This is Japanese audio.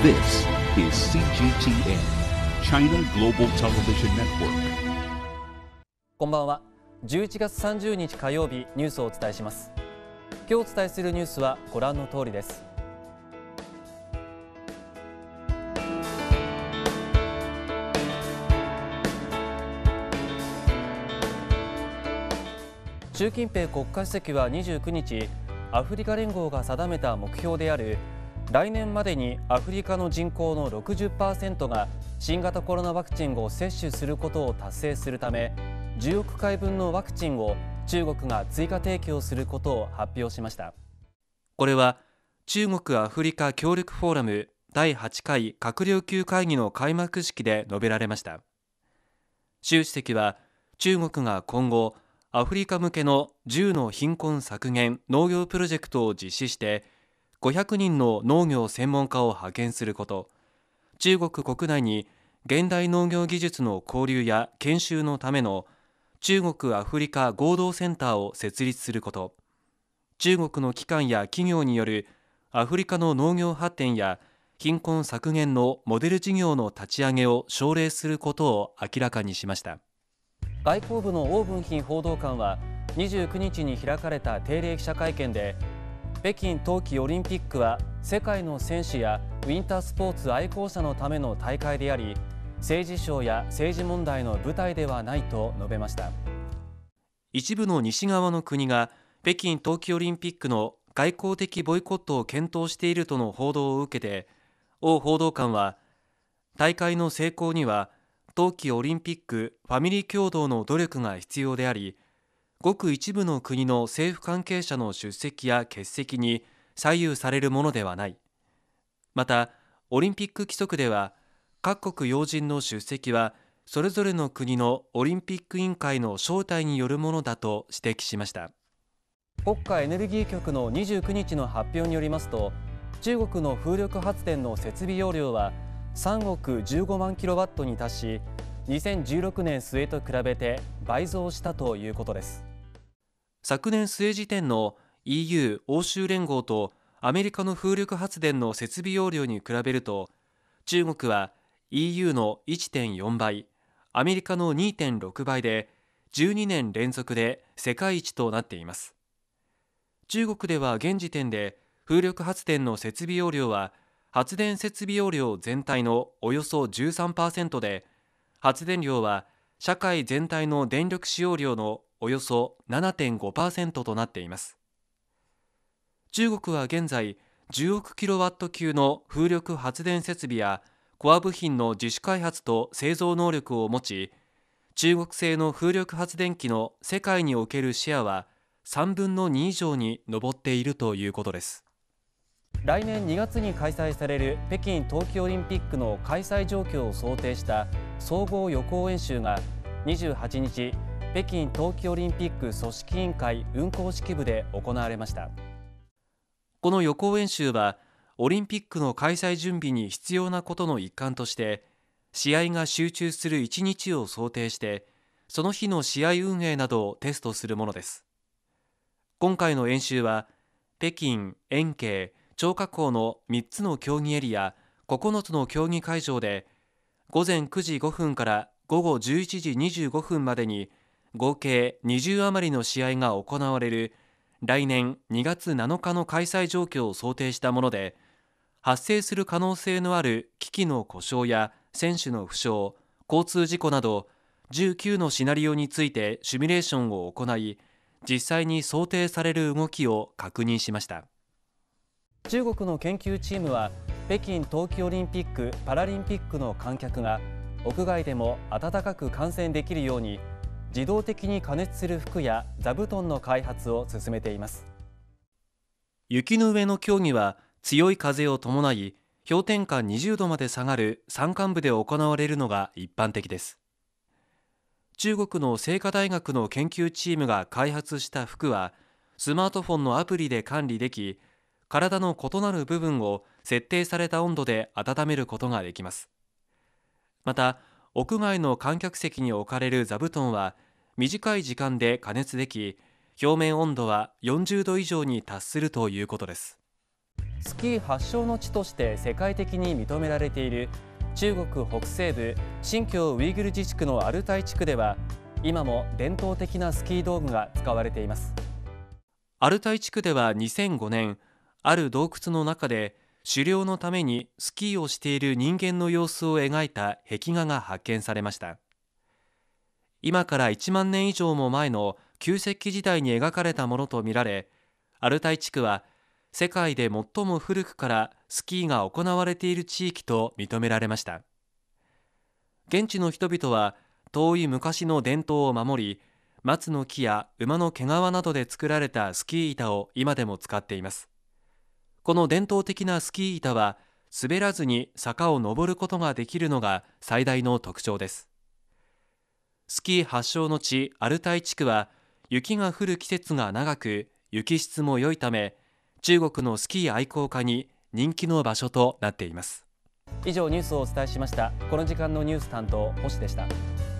This is CGTN, China Global Television Network. こんばんは。11月30日火曜日、ニュースをお伝えします。今日お伝えするニュースはご覧の通りです。習近平国家主席は29日、アフリカ連合が定めた目標である来年までにアフリカの人口の 60% が新型コロナワクチンを接種することを達成するため、10億回分のワクチンを中国が追加提供することを発表しました。これは中国アフリカ協力フォーラム第8回閣僚級会議の開幕式で述べられました。習主席は中国が今後アフリカ向けの10の貧困削減農業プロジェクトを実施して500人の農業専門家を派遣すること、中国国内に現代農業技術の交流や研修のための中国アフリカ合同センターを設立すること、中国の機関や企業によるアフリカの農業発展や貧困削減のモデル事業の立ち上げを奨励することを明らかにしました。外交部の汪文斌報道官は29日に開かれた定例記者会見で、北京冬季オリンピックは世界の選手やウィンタースポーツ愛好者のための大会であり、政治ショーや政治問題の舞台ではないと述べました。一部の西側の国が北京冬季オリンピックの外交的ボイコットを検討しているとの報道を受けて、汪報道官は、大会の成功には冬季オリンピックファミリー共同の努力が必要であり、ごく一部の国の政府関係者の出席や欠席に左右されるものではない。また、オリンピック規則では、各国要人の出席はそれぞれの国のオリンピック委員会の招待によるものだと指摘しました。国家エネルギー局の29日の発表によりますと、中国の風力発電の設備容量は3億15万キロワットに達し、2016年末と比べて倍増したということです。昨年末時点の EU 欧州連合とアメリカの風力発電の設備容量に比べると、中国は EU の 1.4 倍、アメリカの 2.6 倍で12年連続で世界一となっています。中国では現時点で風力発電の設備容量は発電設備容量全体のおよそ 13% で、発電量は社会全体の電力使用量のおよそ 7.5% となっています。中国は現在10億キロワット級の風力発電設備やコア部品の自主開発と製造能力を持ち、中国製の風力発電機の世界におけるシェアは3分の2以上に上っているということです。来年2月に開催される北京冬季オリンピックの開催状況を想定した総合予行演習が28日、北京冬季オリンピック組織委員会運行指揮部で行われました。この予行演習はオリンピックの開催準備に必要なことの一環として、試合が集中する1日を想定して、その日の試合運営などをテストするものです。今回の演習は北京、延慶、張家口の3つの競技エリア、9つの競技会場で午前9時5分から午後11時25分までに合計20余りの試合が行われる来年2月7日の開催状況を想定したもので、発生する可能性のある機器の故障や選手の負傷、交通事故など19のシナリオについてシミュレーションを行い、実際に想定される動きを確認しました。中国の研究チームは北京冬季オリンピック・パラリンピックの観客が屋外でも暖かく観戦できるように自動的に加熱する服や座布団の開発を進めています。雪の上の競技は強い風を伴い氷点下20度まで下がる山間部で行われるのが一般的です。中国の清華大学の研究チームが開発した服はスマートフォンのアプリで管理でき、体の異なる部分を設定された温度で温めることができます。また、屋外の観客席に置かれる座布団は短い時間で加熱でき、表面温度は40度以上に達するということです。 スキー発祥の地として世界的に認められている中国北西部新疆ウイグル自治区のアルタイ地区では、今も伝統的なスキー道具が使われています。アルタイ地区では2005年、ある洞窟の中で狩猟のためにスキーをしている人間の様子を描いた壁画が発見されました。今から1万年以上も前の旧石器時代に描かれたものとみられ、アルタイ地区は世界で最も古くからスキーが行われている地域と認められました。現地の人々は遠い昔の伝統を守り、松の木や馬の毛皮などで作られたスキー板を今でも使っています。この伝統的なスキー板は滑らずに坂を登ることができるのが最大の特徴です。スキー発祥の地アルタイ地区は雪が降る季節が長く、雪質も良いため、中国のスキー愛好家に人気の場所となっています。以上ニュースをお伝えしました。この時間のニュース担当、星でした。